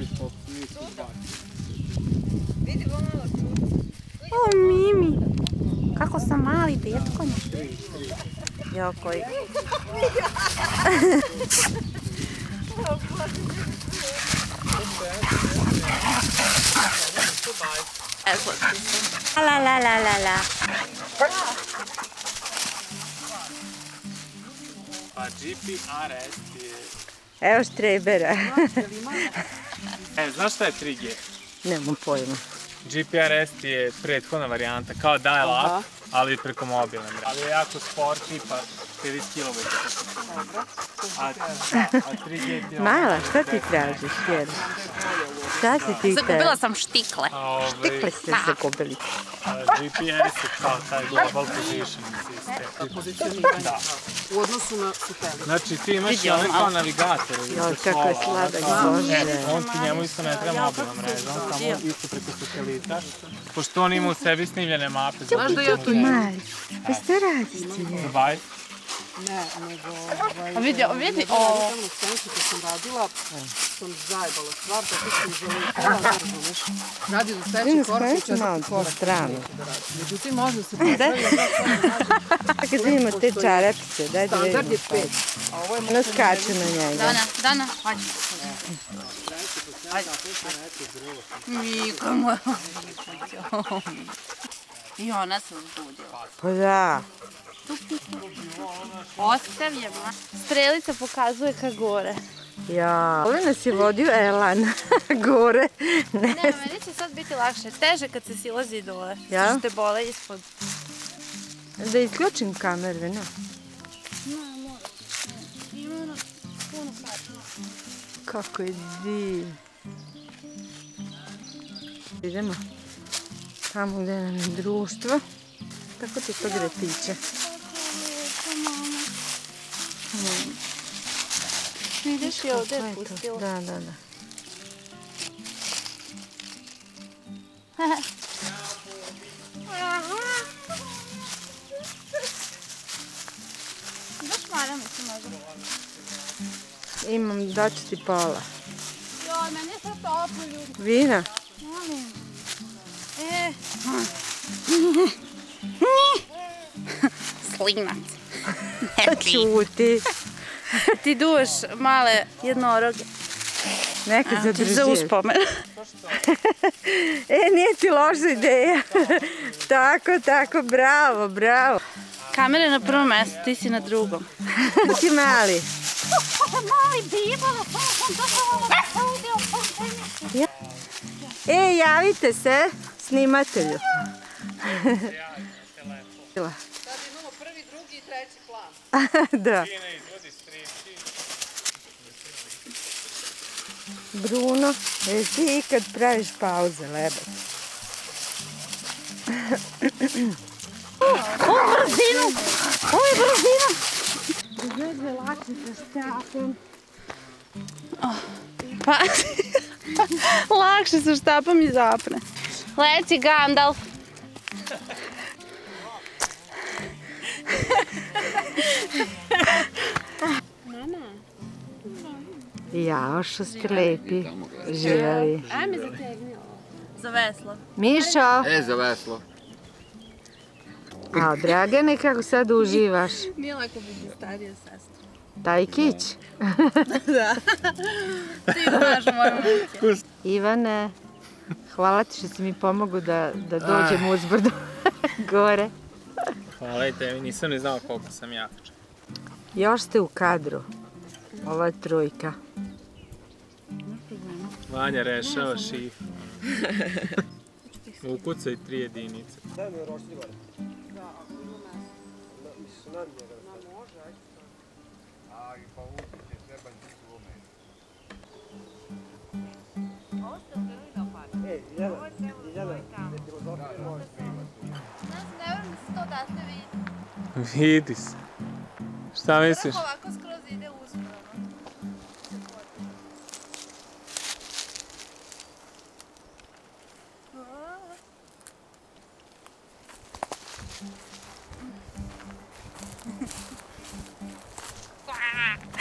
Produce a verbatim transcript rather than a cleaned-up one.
O, Mimi, kako sam mali djetkonja. Jo, koji. La la la la la. Pa G P R S je... Evo štrebera. E, znaš šta je tri G? Nemam pojma. G P R S je prethodna varijanta, kao dial-up, ali preko mobilne mreže. Ali je jako spor, tipa pedeset kilometara. A tri G ti... Mala, šta ti tražiš, jer? Šta si ti tražiš? Zakupila sam štikle. Štikle ste zakupili. G P R S je kao taj global positioning sistem. Da. U odnosu na satelit. Znači ti imaš ovaj kao navigator. Joj, kako je sladak Bože. On ti njemu isto ne treba mobilna mreža, on samo isto preko satelita. Pošto on ima u sebi snimljene mape. Znaš da ja to imam? Mali, pa šta radiš ti? Za bajs? Ne, nego... A vidi, vidi, o... Tamo stenku kad sam radila, sam zajebala stvar, tako sam želila razumeš. Radi za sledeći korak i četvrti korak. Strano. Međutim, može se popraviti. Kad vidimo te čarapice, daj da vidimo. Standard je pet. Ono skače na njega. Dana, Dana, hajde. Hajde. Mika moja. I ona se uzbudila. Pa da. Ostavljamo. Strelica pokazuje ka gore. Ja, ovdje nas je vodio Elan. Gore. Ne, meni će sad biti lakše. Teže kad se silazi dole. Ja? Što te bole ispod. Da isključim kameru, ne? Ne, moram. Ima ono puno kartina. Kako je div. Idemo tamo gdje nam je društvo. Kako ti to gre tiče? Vidiš i ovdje je pustila. Da, da, da. Daš Marja mi se možda. Imam, daću ti pola. Joj, meni je sad toplo, ljudi. Vina? Molim. E. Slinac. Čuti. Ti duvaš male jednoroge. Nekad zadrži. Za uspomen. E, nije ti loša ideja. Tako, tako, bravo, bravo. Kamera je na prvom mjestu, ti si na drugom. Ti mali. Mali bibo. E, javite se snimatelju. Sad imamo prvi, drugi i treći plan. Da. Bruno, jesi ikad praviš pauze, lebe? O, brzinu! Ovo je brzina! Izvedve lakše sa štapom. Pa, lakše sa štapom i zapne. Leci Gandalf. Jao, što ste lepi. Živjeli. Aj mi zategni ovo. Za veslo. Mišo! E, za veslo. A, Dragane, kako sad uživaš? Nije lako biti starija sestra. Tajkić? Da. Ti znaš moju muke. Ivane, hvala ti što si mi pomogu da, da dođem uzbrdo gore. Hvala i tebi, nisam ni znao koliko sam jak. Još ste u kadru. Ova trojka. Vanja rešava šif. Ukucaj tri jedinice. Da, mi je rošli gore. Da, ako ima mesto. Mislim, na njega. Ma može, ajde. A, i pa upiće, treba biti u ome. Ovo ste odgrali da opati. E, Iljana, Iljana, ne filozofije može. Znaš, ne vrem da se to odatle vidi. Vidi se. Šta misliš? Ovako